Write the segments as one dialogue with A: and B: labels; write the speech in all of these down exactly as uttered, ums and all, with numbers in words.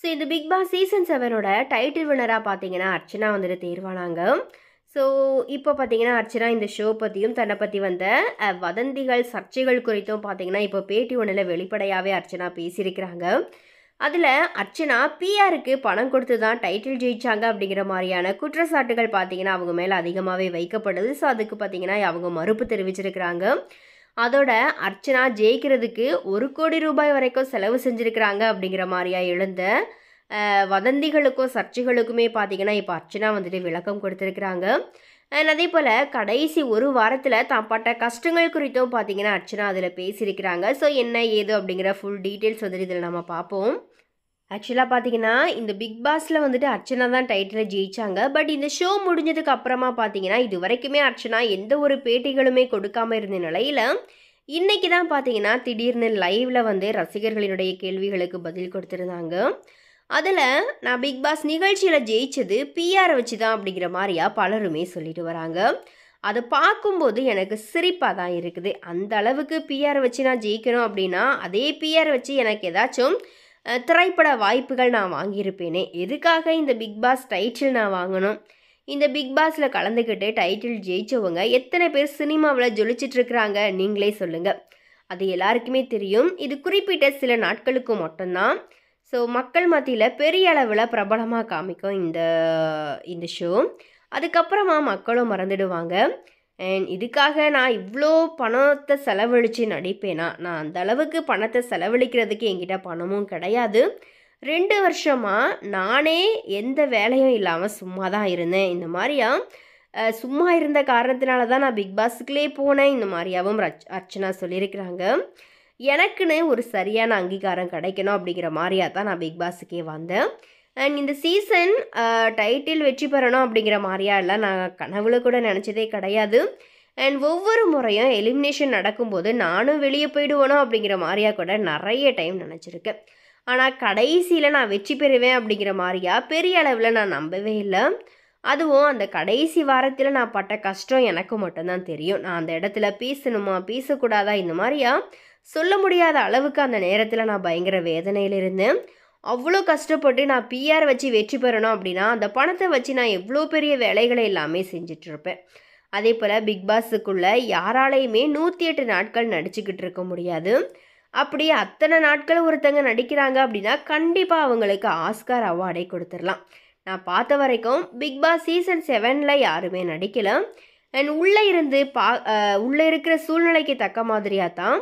A: So இந்த Bigg Boss season செவனோட title வினராக பார்த்தீங்கன்னா அர்ச்சனா வந்துட்டு தேர்வானாங்க. ஸோ இப்போ பார்த்தீங்கன்னா அர்ச்சனா இந்த ஷோ பற்றியும் தன்னை பற்றி வந்த அஹ், வதந்திகள் சர்ச்சைகள் குறித்தும் பார்த்தீங்கன்னா இப்போ பேட்டி ஒன்றில் வெளிப்படையாகவே அர்ச்சனா பேசியிருக்கிறாங்க. அதில் அர்ச்சனா பிஆருக்கு பணம் கொடுத்து தான் டைட்டில் ஜெயிச்சாங்க அப்படிங்கிற மாதிரியான குற்றச்சாட்டுகள் பார்த்தீங்கன்னா அவங்க மேலே அதிகமாகவே வைக்கப்படுது. ஸோ அதுக்கு பார்த்தீங்கன்னா அவங்க மறுப்பு தெரிவிச்சிருக்கிறாங்க. அதோட அர்ச்சனா ஜெயிக்கிறதுக்கு ஒரு கோடி ரூபாய் வரைக்கும் செலவு செஞ்சுருக்கிறாங்க அப்படிங்கிற மாதிரியா எழுந்த அஹ், வதந்திகளுக்கும் சர்ச்சைகளுக்குமே பார்த்தீங்கன்னா இப்போ அர்ச்சனா வந்துட்டு விளக்கம் கொடுத்துருக்குறாங்க. அண்ட் அதே போல் கடைசி ஒரு வாரத்தில் தான் பட்ட கஷ்டங்கள் குறித்தும் பார்த்தீங்கன்னா அர்ச்சனா அதில் பேசியிருக்கிறாங்க. ஸோ என்ன ஏது அப்படிங்கிற ஃபுல் டீட்டெயில்ஸ் வந்துட்டு இதில் நம்ம பார்ப்போம். ஆக்சுவலாக பார்த்தீங்கன்னா இந்த பிக் பாஸில் வந்துட்டு அர்ச்சனா தான் டைட்டிலை ஜெயிச்சாங்க. பட் இந்த ஷோ முடிஞ்சதுக்கு அப்புறமா பார்த்தீங்கன்னா இது வரைக்குமே அர்ச்சனா எந்த ஒரு பேட்டிகளுமே கொடுக்காம இருந்த நிலையில் இன்னைக்கு தான் பார்த்தீங்கன்னா திடீர்னு லைவ்ல வந்து ரசிகர்களினுடைய கேள்விகளுக்கு பதில் கொடுத்துருந்தாங்க. அதில் நான் பிக் பாஸ் நிகழ்ச்சியில் ஜெயிச்சது பிஆரை வச்சு தான் அப்படிங்கிற மாதிரியா பலருமே சொல்லிட்டு வராங்க. அதை பார்க்கும்போது எனக்கு சிரிப்பாக தான் இருக்குது. அந்த அளவுக்கு பிஆரை வச்சு நான் ஜெயிக்கணும் அப்படின்னா அதே பிஆரை வச்சு எனக்கு ஏதாச்சும் அஹ், திரைப்பட வாய்ப்புகள் நான் வாங்கியிருப்பேனே. எதுக்காக இந்த பிக் பாஸ் டைட்டில் நான் வாங்கணும்? இந்த பிக் பாஸில் கலந்துக்கிட்டு டைட்டில் ஜெயிச்சவங்க எத்தனை பேர் சினிமாவில் ஜொலிச்சிட்டு இருக்கிறாங்க நீங்களே சொல்லுங்கள். அது எல்லாருக்குமே தெரியும். இது குறிப்பிட்ட சில நாட்களுக்கு மட்டும்தான். ஸோ மக்கள் மத்தியில் பெரிய அளவில் பிரபலமாக காமிக்கும் இந்த இந்த ஷோ. அதுக்கப்புறமா மக்களும் மறந்துடுவாங்க. அண்ட் இதுக்காக நான் இவ்வளோ பணத்தை செலவழித்து நடிப்பேனா? நான் அந்த அளவுக்கு பணத்தை செலவழிக்கிறதுக்கு என்கிட்ட பணமும் கிடையாது. ரெண்டு வருஷமாக நானே எந்த வேலையும் இல்லாமல் சும்மா தான் இருந்தேன். இந்த மாதிரியா அஹ், சும்மா இருந்த காரணத்தினால தான் நான் பிக் பாஸுக்குள்ளே போனேன். இந்த மாதிரியாவும் ரச் அர்ச்சனா சொல்லியிருக்கிறாங்க. எனக்குன்னு ஒரு சரியான அங்கீகாரம் கிடைக்கணும் அப்படிங்கிற மாதிரியா தான் நான் பிக் பாஸுக்கே வந்தேன். அண்ட் இந்த சீசன் டைட்டில் வெற்றி பெறணும் அப்படிங்கிற மாதிரியா எல்லாம் நான் கனவுல கூட நினச்சதே கிடையாது. அண்ட் ஒவ்வொரு முறையும் எலிமினேஷன் நடக்கும்போது நானும் வெளியே போயிடுவேனோ அப்படிங்கிற மாதிரியா கூட நிறைய டைம் நினச்சிருக்கேன். ஆனால் கடைசியில் நான் வெற்றி பெறுவேன் அப்படிங்கிற மாதிரியா பெரிய அளவில் நான் நம்பவே இல்லை. அதுவும் அந்த கடைசி வாரத்தில் நான் பட்ட கஷ்டம் எனக்கு மட்டும்தான் தெரியும். நான் அந்த இடத்துல பேசணுமா பேசக்கூடாதா இந்த மாதிரியா சொல்ல முடியாத அளவுக்கு அந்த நேரத்தில் நான் பயங்கர வேதனையில் இருந்தேன். அவ்வளோ கஷ்டப்பட்டு நான் பிஆர் வச்சு வெற்றி பெறணும் அப்படின்னா அந்த பணத்தை வச்சு நான் எவ்வளோ பெரிய வேலைகளை எல்லாமே செஞ்சிட்ருப்பேன். அதே போல் பிக் பாஸுக்குள்ளே யாராலையுமே நூற்றி எட்டு நாட்கள் நடிச்சுக்கிட்டு இருக்க முடியாது. அப்படி அத்தனை நாட்கள் ஒருத்தங்க நடிக்கிறாங்க அப்படின்னா கண்டிப்பாக அவங்களுக்கு ஆஸ்கார் அவார்டை கொடுத்துடலாம். நான் பார்த்த வரைக்கும் பிக் பாஸ் சீசன் செவனில் யாருமே நடிக்கலை. அண்ட் உள்ளே இருந்து பா அஹ் உள்ளே இருக்கிற சூழ்நிலைக்கு தக்க மாதிரியாக தான்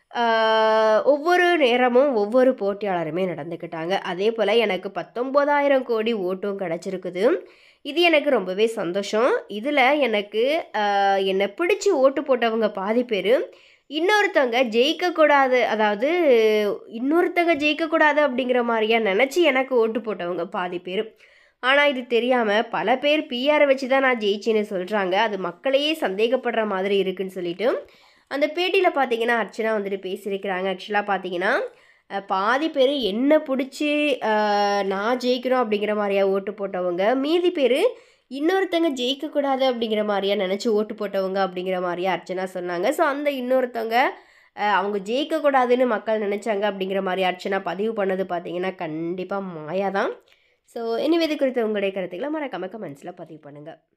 A: ஆஹ் ஒவ்வொரு நேரமும் ஒவ்வொரு போட்டியாளருமே நடந்துக்கிட்டாங்க. அதே போல் எனக்கு பத்தொம்போதாயிரம் கோடி ஓட்டும் கிடச்சிருக்குது. இது எனக்கு ரொம்பவே சந்தோஷம். இதில் எனக்கு ஆஹ் என்னை பிடிச்சி ஓட்டு போட்டவங்க பாதி பேர் இன்னொருத்தவங்க ஜெயிக்கக்கூடாது, அதாவது இன்னொருத்தவங்க ஜெயிக்கக்கூடாது அப்படிங்கிற மாதிரியா நினச்சி எனக்கு ஓட்டு போட்டவங்க பாதி பேர். ஆனால் இது தெரியாமல் பல பேர் பிஆரை வச்சு தான் நான் ஜெயிச்சேன்னு சொல்கிறாங்க. அது மக்களையே சந்தேகப்படுற மாதிரி இருக்குன்னு சொல்லிட்டு அந்த பேட்டியில் பார்த்தீங்கன்னா அர்ச்சனா வந்துட்டு பேசியிருக்கிறாங்க. ஆக்சுவலாக பார்த்தீங்கன்னா அஹ், பாதி பேர் என்ன பிடிச்சி நான் ஜெயிக்கணும் அப்படிங்கிற மாதிரியா ஓட்டு போட்டவங்க, மீதி பேர் இன்னொருத்தங்க ஜெயிக்கக்கூடாது அப்படிங்கிற மாதிரியா நினச்சி ஓட்டு போட்டவங்க அப்படிங்கிற மாதிரியா அர்ச்சனா சொன்னாங்க. ஸோ அந்த இன்னொருத்தவங்க அஹ், அவங்க ஜெயிக்கக்கூடாதுன்னு மக்கள் நினச்சாங்க அப்படிங்கிற மாதிரி அர்ச்சனா பதிவு பண்ணது பார்த்தீங்கன்னா கண்டிப்பாக மாயா தான். ஸோ எனிவே இது குறித்த உங்களுடைய கருத்துக்களை மறக்காம கமெண்ட்ஸில் பதிவு பண்ணுங்கள்.